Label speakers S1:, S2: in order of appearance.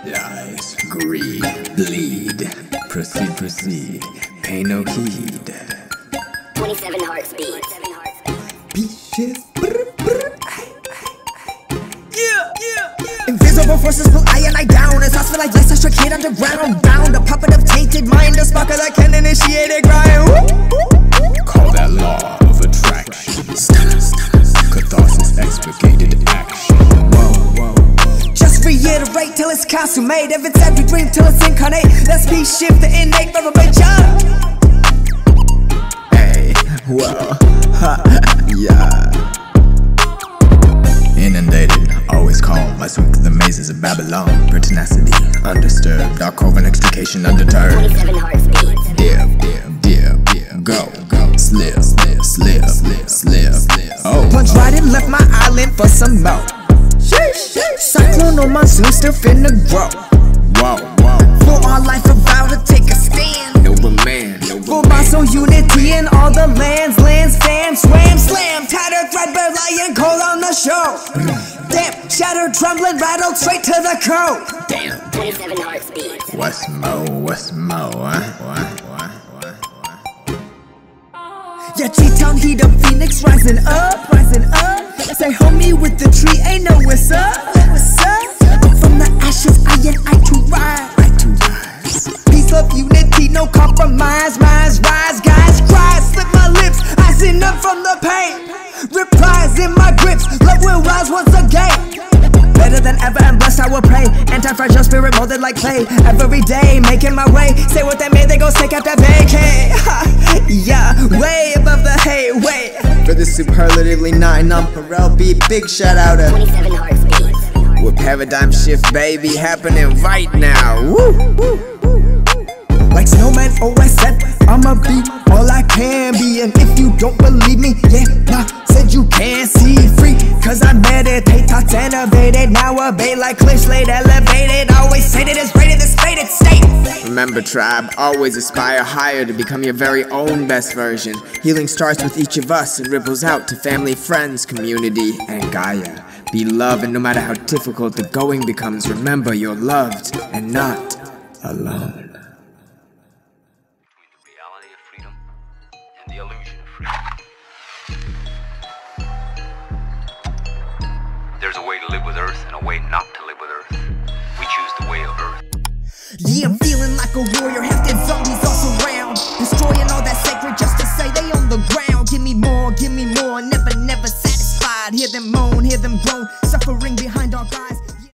S1: Lies, greed, bleed. Proceed, proceed. Pay no heed.
S2: 27 heartbeats.
S1: Beaches.
S3: Invisible forces pull I and I down. As thoughts feel like lights that struck hit underground. Bound a puppet of tainted mind. A spark of that can initiate a grind.
S1: Call that law of attraction. Catharsis expurgated action. Whoa.
S3: Just reiterate till it's consummate. If it's every dream till it's incarnate. Let's be shift the innate reverberation.
S1: Hey, whoa, ha, yeah. Inundated, always calm. I swim through the mazes of Babylon. Pertinacity, undisturbed. Dark cove and extrication undeterred.
S2: 27 heartbeats.
S1: Dip, go, slip. Oh,
S3: Punch right and left my island for some more. Cyclone on monsoon still finna grow.
S1: whoa.
S3: For our life about to take a stand.
S1: Noble man.
S3: For my soul unity in all the lands, fam, swam, slam. Tattered threadbare lying cold on the show. Damn, shattered, trembling, rattled straight to the code.
S1: Damn.
S2: 27 heartbeats.
S1: What's mo, What?
S3: Yeah, T-Town heat up, Phoenix rising up. Say homie with the tree, ain't know what's up. I'm from the ashes, I to rise. Peace, love, unity, no compromise. Rise, guys, cry, slip my lips, icing up from the pain. Replies in my grips, love will rise once again. Better than ever and blessed I will pray. Anti-fragile spirit molded like clay. Every day making my way. Say what they made, they gon' stake out that vacay. Yeah, way above the hay, wait. For the superlatively 9 on Pharrell beat. Big shout out to
S2: 27 heartbeats.
S3: with paradigm shift, baby, happening right now. Woo. Like Snowman always said, I'ma be all I can be. And if you don't believe me, said you can't see free. Cause I meditate, thoughts innovated. Now obey like cliffs laid elevated. Always say that it's greater than stated state. Remember tribe, always aspire higher to become your very own best version. Healing starts with each of us and ripples out to family, friends, community, and Gaia. Be loved, and no matter how difficult the going becomes, remember you're loved and not alone.
S4: Reality of freedom and the illusion of freedom. There's a way to live with Earth and a way not to live with Earth. We choose the way of Earth.
S3: Yeah, I'm feeling like a warrior.